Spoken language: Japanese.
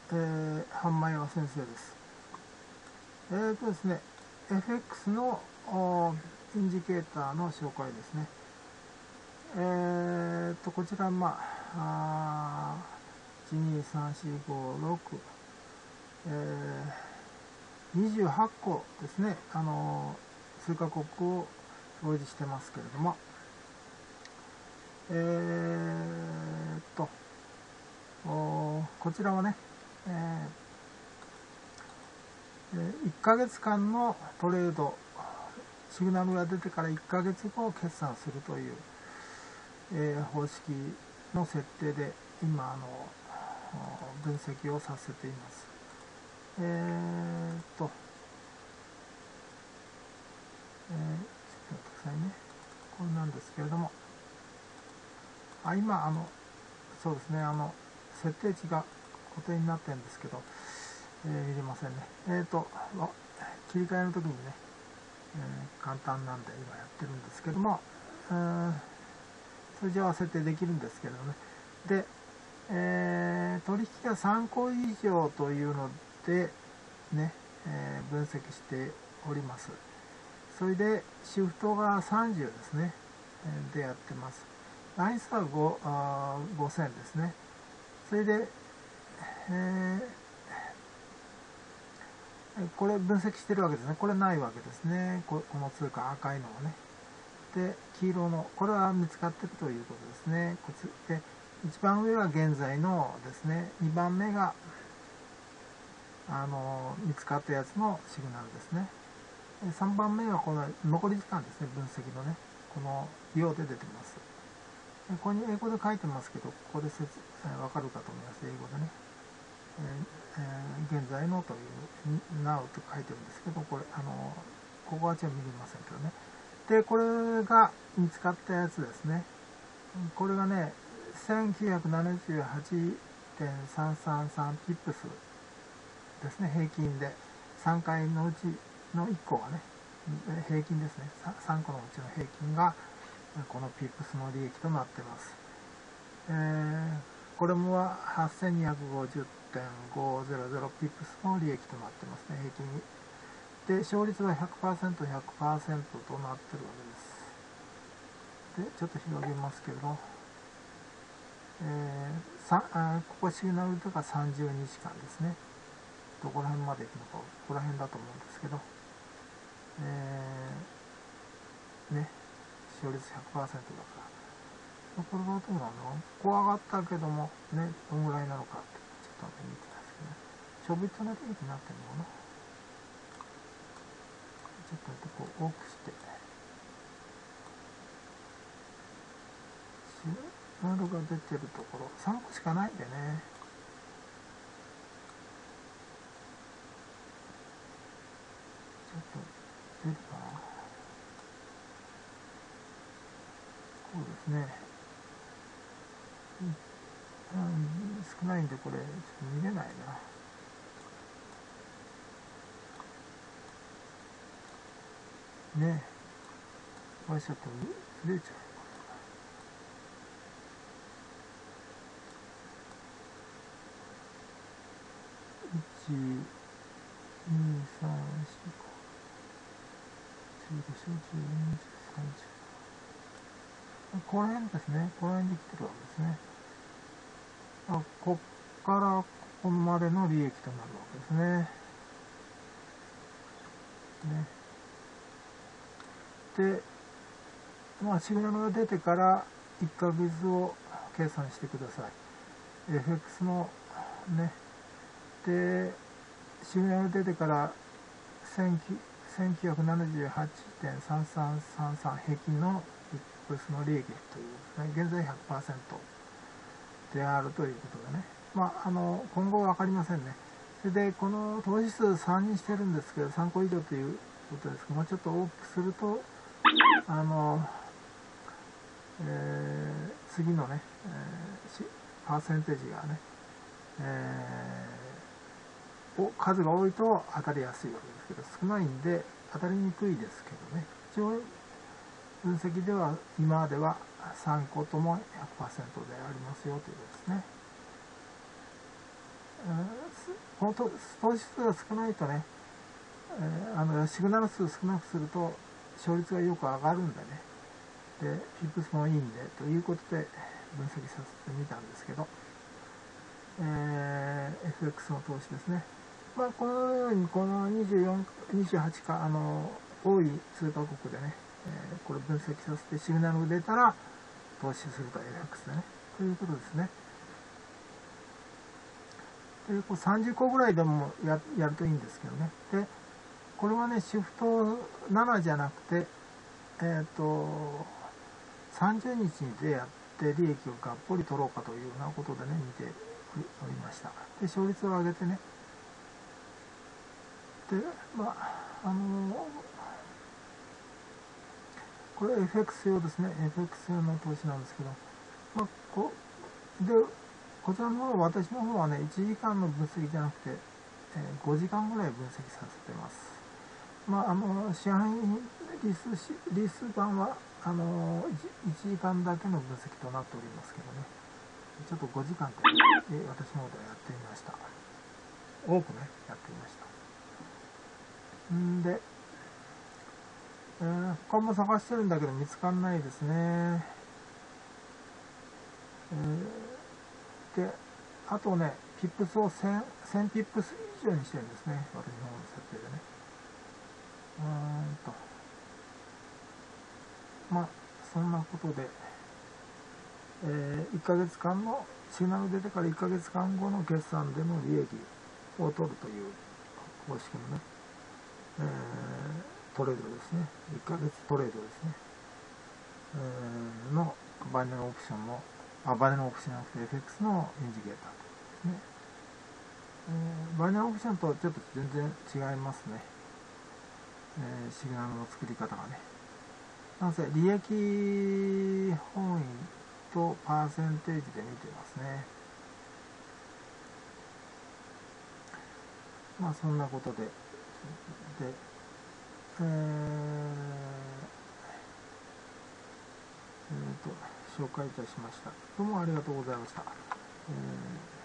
半前は先生です。ですね、FX のインジケーターの紹介ですね。こちら、1234567、28個ですね、通貨国を表示してますけれども、こちらはね、1ヶ月間のトレード、シグナルが出てから1ヶ月後決算するという、方式の設定で今分析をさせています。ちょっと待ってくださいね。これなんですけれども、今そうですね、設定値が固定になってるんですけど、見れませんね。切り替えの時にね、簡単なんで今やってるんですけども、通常は設定できるんですけどね。で、取引が3個以上というので、ね、分析しております。それで、シフトが30ですね、でやってます。ライン数は5000ですね。それで、これ分析してるわけですね。これないわけですね。この通貨赤いのはね。で、黄色の、これは見つかっているということですね。で、一番上は現在のですね、2番目が見つかったやつのシグナルですね。3番目はこの残り時間ですね、分析のね、この量で出てます。ここに英語で書いてますけど、ここでわかるかと思います、英語でね。現在のという、now と書いてるんですけど、これ、ここはちょっと見れませんけどね。で、これが見つかったやつですね。これがね、1978.333 ピップスですね、平均で。3回のうちの1個がね、平均ですね。3個のうちの平均が、このピップスの利益となっています。これもは 8250.500 ピップスの利益となってますね、平均に。で、勝率は 100%、100% となってるわけです。で、ちょっと広げますけど、ここシグナルとか30日間ですね。どこら辺まで行くのか、ここら辺だと思うんですけど、ね、勝率 100% だから。これはどうなの？ここ上がったけども、ね、どんぐらいなのかって、ちょっと見てたんですけどね。ちょびっとの利益になってるのかな？ちょっとこう大きくして、シグナルが出てるところ、3個しかないんでね。ちょっと出るかな。こうですね。少ないんでこれちょっと見れないな。ね、これちょっとずれちゃう。1、2、3、4、15、30。この辺ですね。この辺に来てるわけですね。こっからここまでの利益となるわけですね。で、シグナルが出てから1ヶ月を計算してください。FX のね、で、シグナルが出てから1978.3333 平均の FX の利益というですね、現在 100% であるということでね。今後は分かりませんね。それで、この投資数3にしてるんですけど、3個以上ということですけど、もうちょっと大きくすると、次のね、パーセンテージがね、数が多いと当たりやすいわけですけど、少ないんで当たりにくいですけどね。一応分析では今までは3個とも 100% でありますよということですね。 この投資数が少ないとね、シグナル数少なくすると勝率がよく上がるんでね、でピップスもいいんでということで分析させてみたんですけど、FX の投資ですね。まあ、このようにこの24、28か多い通貨国でね、これ分析させてシグナルが出たら投資すると FX でねということですね。でこう30個ぐらいでもやるといいんですけどね。でこれはねシフト7じゃなくて30日でやって利益をがっぽり取ろうかというようなことでね見ておりました。で勝率を上げてね、でまあこれ FX 用ですね。 FX 用の投資なんですけど、まあ、こちらの方、私の方はね1時間の分析じゃなくて、5時間ぐらい分析させてます。まあ市販リス版は1時間だけの分析となっておりますけどね、ちょっと5時間で私の方でやってみました。多くねやってみました。んで、他も探してるんだけど見つかんないですね。であとねピップスを1000ピップス以上にしてるんですね、私の方の設定でね。まあそんなことで、1ヶ月間のシグナル出てから1ヶ月間後の決算での利益を取るという方式のね、トレードですね。1ヶ月トレードですね、のバイナルオプションのバイナルオプションじゃなくて FX のインジケーターですね。バイナルオプションとちょっと全然違いますね、シグナルの作り方がね。なんせ利益本位とパーセンテージで見てますね。まあそんなことで、紹介いたしました。どうもありがとうございました。